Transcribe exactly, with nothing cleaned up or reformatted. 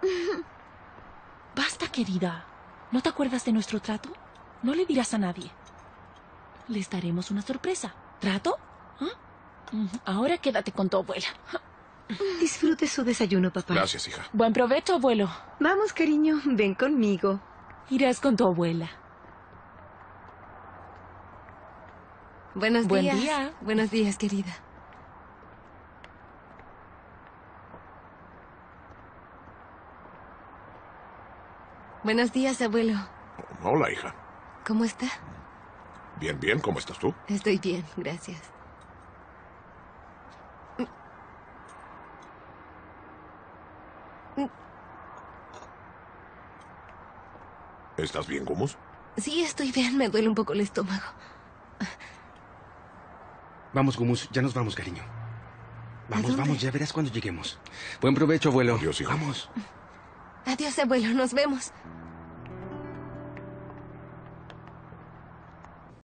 Basta, querida. ¿No te acuerdas de nuestro trato? No le dirás a nadie. Les daremos una sorpresa. ¿Trato? ¿Ah? Ahora quédate con tu abuela. Disfrute su desayuno, papá. Gracias, hija. Buen provecho, abuelo. Vamos, cariño, ven conmigo. Irás con tu abuela. Buenos Buen días. día. Buenos días, querida. Buenos días, abuelo. Hola, hija. ¿Cómo está? Bien, bien. ¿Cómo estás tú? Estoy bien, gracias. ¿Estás bien, Gumus? Sí, estoy bien. Me duele un poco el estómago. Vamos, Gumus. Ya nos vamos, cariño. Vamos, dónde? vamos. Ya verás cuando lleguemos. Buen provecho, abuelo. Adiós, hijo. Vamos. Adiós, abuelo. Nos vemos.